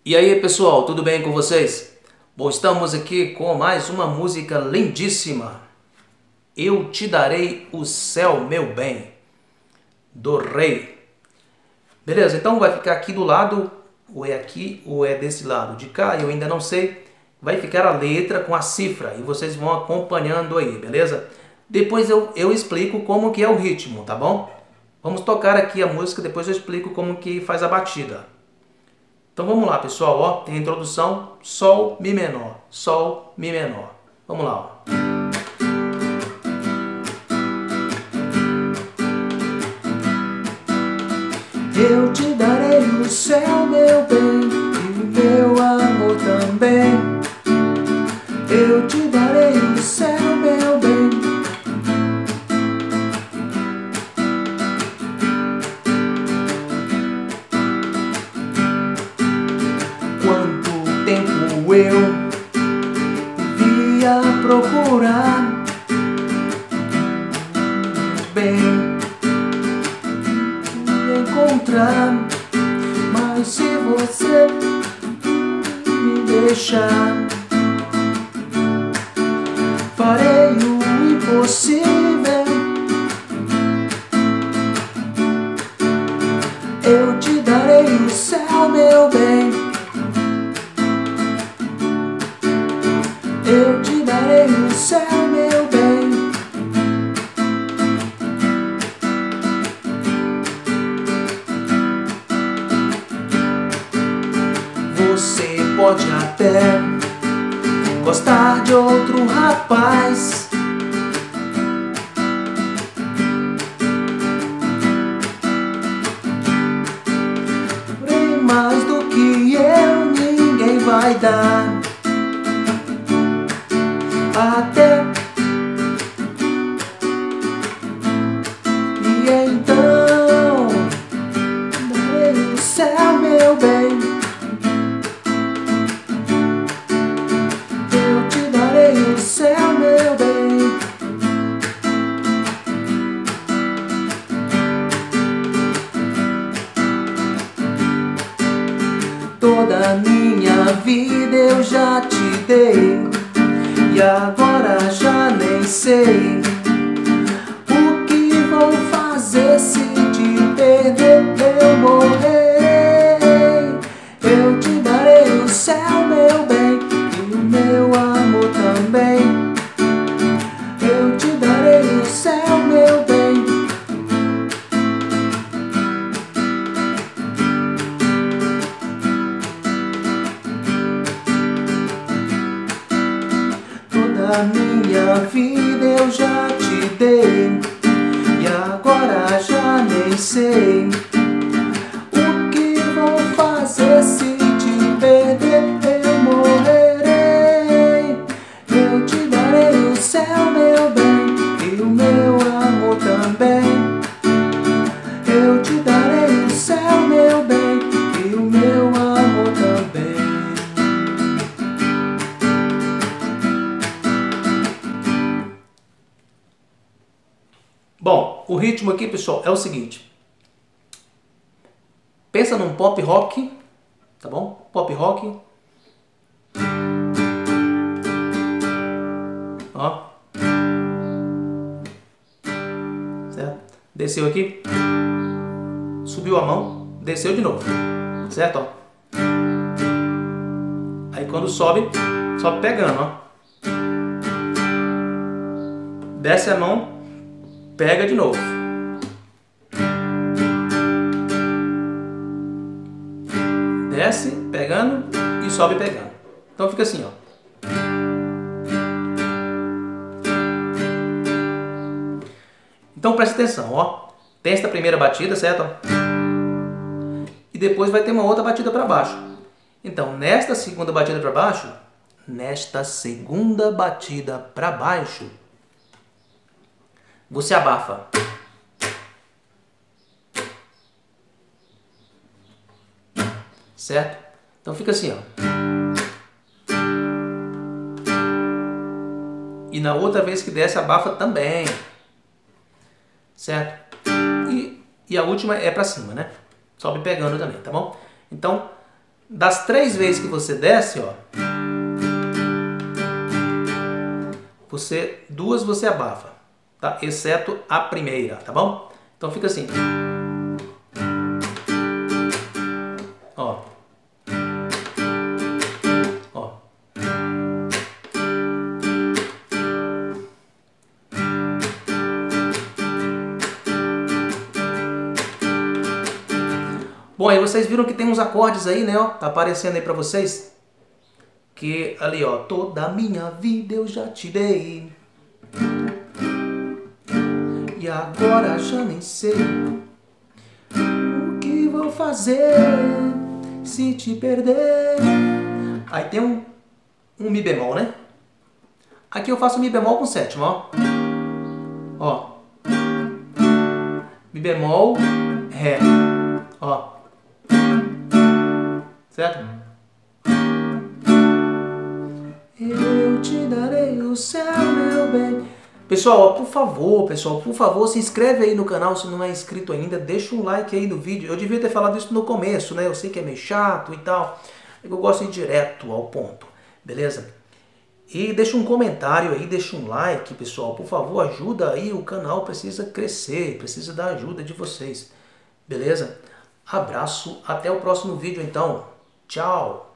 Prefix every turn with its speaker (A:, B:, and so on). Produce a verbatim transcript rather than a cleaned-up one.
A: E aí pessoal, tudo bem com vocês? Bom, estamos aqui com mais uma música lindíssima. Eu te darei o céu, meu bem, do rei. Beleza, então vai ficar aqui do lado, ou é aqui, ou é desse lado de cá, eu ainda não sei. Vai ficar a letra com a cifra e vocês vão acompanhando aí, beleza? Depois eu, eu explico como que é o ritmo, tá bom? Vamos tocar aqui a música, depois eu explico como que faz a batida. Então vamos lá, pessoal, ó, tem a introdução, Sol, Mi menor, Sol, Mi menor. Vamos lá, ó.
B: Eu te darei o céu, meu bem, e o meu amor também. Eu te darei o céu, meu bem. Quanto tempo eu vivia a procurar, bem, encontrar, mas se você me deixar, farei o impossível. Eu te darei o céu, meu bem. Eu te darei o céu, meu bem. Você pode até gostar de outro rapaz, porém mais do que eu ninguém vai dar. Até e então darei o céu, meu bem. Eu te darei o céu, meu bem. Toda a minha vida eu já te dei, e agora já nem sei o que vou fazer se te perder, eu morrer. Eu te darei o céu, meu bem, e o meu amor também. Eu te darei o céu, meu bem. A minha vida eu já te dei, e agora já nem sei o que vou fazer se te perder, eu morrerei. Eu te darei o céu, meu bem, e o meu amor também. Eu te darei o céu, meu bem, e o meu amor também.
A: Bom, o ritmo aqui, pessoal, é o seguinte. Pensa num pop rock, tá bom? Pop rock. Ó. Certo? Desceu aqui. Subiu a mão, desceu de novo. Certo? Ó. Aí quando sobe, sobe pegando, ó. Desce a mão, pega de novo. Desce, pegando e sobe pegando. Então fica assim, ó. Então presta atenção, ó. Tem esta primeira batida, certo? E depois vai ter uma outra batida para baixo. Então, nesta segunda batida para baixo, nesta segunda batida para baixo, você abafa. Certo? Então fica assim, ó. E na outra vez que desce, abafa também. Certo? E, e a última é pra cima, né? Sobe pegando também, tá bom? Então, Das três vezes que você desce, ó, você, duas você abafa, tá? Exceto a primeira, tá bom? Então fica assim. Ó. Ó. Bom, aí vocês viram que tem uns acordes aí, né, ó, tá aparecendo aí pra vocês. Que ali, ó, toda a minha vida eu já te dei. E agora já nem sei o que vou fazer se te perder. Aí tem um, um Mi bemol, né? Aqui eu faço Mi bemol com sétima, ó. Ó. Mi bemol, Ré. Ó. Certo? Eu te darei o céu, meu bem. Pessoal, ó, por favor, pessoal, por favor, se inscreve aí no canal se não é inscrito ainda. Deixa um like aí no vídeo. Eu devia ter falado isso no começo, né? Eu sei que é meio chato e tal. Eu gosto de ir direto ao ponto, beleza? E deixa um comentário aí, deixa um like, pessoal. Por favor, ajuda aí, o canal precisa crescer, precisa da ajuda de vocês, beleza? Abraço, até o próximo vídeo então. Tchau!